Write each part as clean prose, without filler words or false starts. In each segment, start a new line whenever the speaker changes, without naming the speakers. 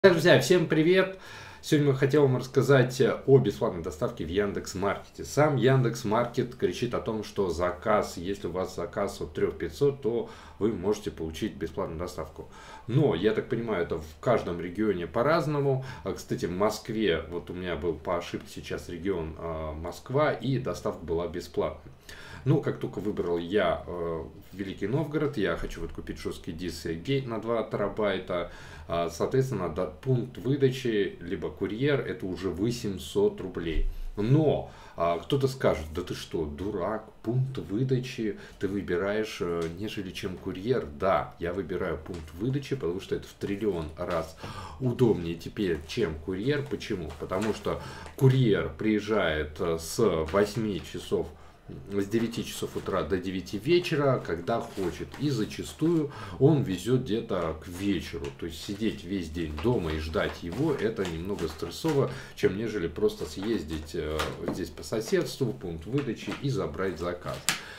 Друзья, всем привет! Сегодня я хотел вам рассказать о бесплатной доставке в Яндекс.Маркете. Сам Яндекс.Маркет кричит о том, что заказ, если у вас заказ от 3500, то вы можете получить бесплатную доставку. Но, я так понимаю, это в каждом регионе по-разному. Кстати, в Москве, вот у меня был по ошибке сейчас регион Москва, и доставка была бесплатной. Ну, как только выбрал я Великий Новгород, я хочу вот купить жесткий диск Gate на 2 терабайта. Соответственно, пункт выдачи, либо курьер, это уже 800 рублей. Но кто-то скажет: да ты что, дурак, пункт выдачи ты выбираешь, нежели чем курьер. Да, я выбираю пункт выдачи, потому что это в триллион раз удобнее теперь, чем курьер. Почему? Потому что курьер приезжает с 8 часов, с 9 часов утра до 9 вечера, когда хочет. И зачастую он везет где-то к вечеру. То есть сидеть весь день дома и ждать его, это немного стрессово, чем нежели просто съездить здесь по соседству, в пункт выдачи и забрать заказ.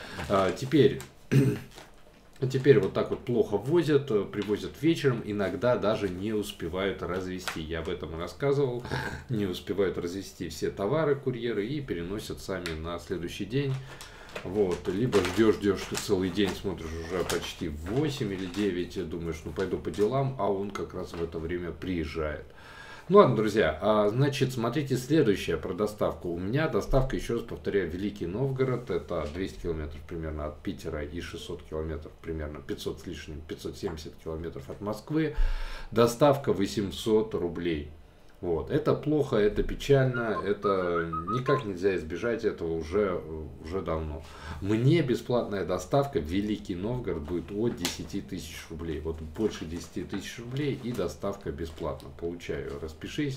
Теперь вот так вот плохо возят, привозят вечером, иногда даже не успевают развезти. Я об этом рассказывал. Не успевают развезти все товары курьеры и переносят сами на следующий день. Вот. Либо ждешь целый день, смотришь уже почти 8 или 9, думаешь, ну пойду по делам, а он как раз в это время приезжает. Ну ладно, друзья, значит, смотрите следующее про доставку. У меня доставка, еще раз повторяю, Великий Новгород, это 200 километров примерно от Питера и 600 километров, примерно 500 с лишним, 570 километров от Москвы. Доставка 800 рублей. Вот. Это плохо, это печально, это никак нельзя избежать этого уже давно. Мне бесплатная доставка в Великий Новгород будет от 10 тысяч рублей. Вот больше 10 тысяч рублей и доставка бесплатно. Получаю, распишись.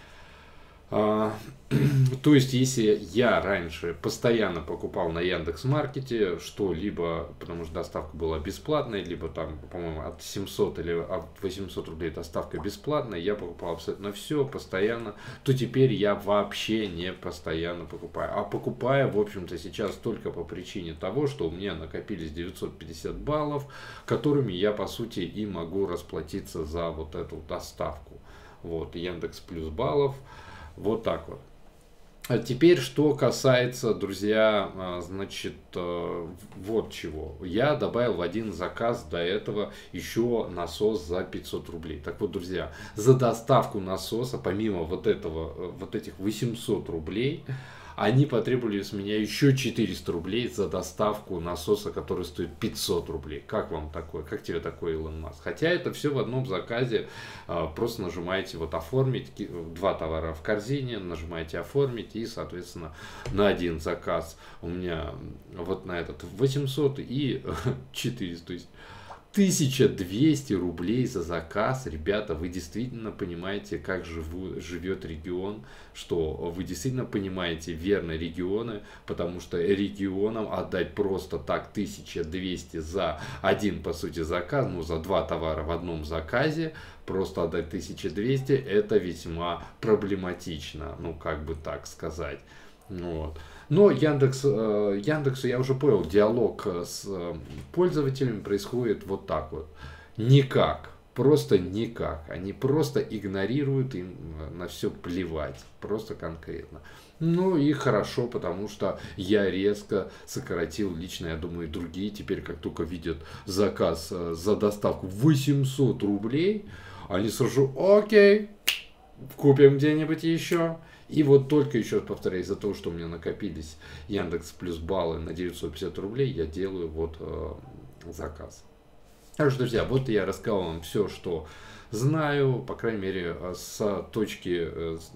То есть, если я раньше постоянно покупал на Яндекс.Маркете что-либо, потому что доставка была бесплатной, либо там, по-моему, от 700 или от 800 рублей доставка бесплатная, я покупал абсолютно все постоянно, то теперь я вообще не постоянно покупаю. А покупаю, в общем-то, сейчас только по причине того, что у меня накопились 950 баллов, которыми я, по сути, и могу расплатиться за вот эту доставку. Вот, Яндекс плюс баллов. Вот так вот. А теперь, что касается, друзья, значит, вот чего. Я добавил в один заказ до этого еще насос за 500 рублей. Так вот, друзья, за доставку насоса, помимо вот этих 800 рублей, они потребовали с меня еще 400 рублей за доставку насоса, который стоит 500 рублей. Как вам такое? Как тебе такой, Илон Маск? Хотя это все в одном заказе. Просто нажимаете вот оформить, 2 товара в корзине, нажимаете оформить, и, соответственно, на один заказ у меня вот на этот 800 и 400. То есть 1200 рублей за заказ. Ребята, вы действительно понимаете, как живет регион, что вы действительно понимаете верно регионы, потому что регионам отдать просто так 1200 за один, по сути, заказ, ну, за 2 товара в одном заказе, просто отдать 1200, это весьма проблематично, ну, как бы так сказать. Вот. Но Яндексу, я уже понял, диалог с пользователями происходит вот так вот. Никак. Просто никак. Они просто игнорируют, им на все плевать. Просто конкретно. Ну и хорошо, потому что я резко сократил лично, я думаю, и другие теперь, как только видят заказ за доставку 800 рублей, они сразу: окей, купим где-нибудь еще. И вот только еще повторяю, из-за того, что у меня накопились Яндекс плюс баллы на 950 рублей, я делаю вот заказ. Так что, друзья, вот я рассказал вам все, что знаю, по крайней мере, с точки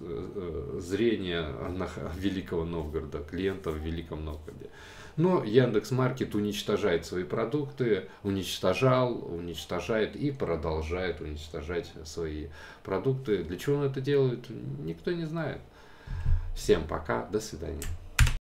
зрения Великого Новгорода, клиента в Великом Новгороде. Но Яндекс.Маркет уничтожает свои продукты, уничтожает и продолжает уничтожать свои продукты. Для чего он это делает, никто не знает. Всем пока, до свидания.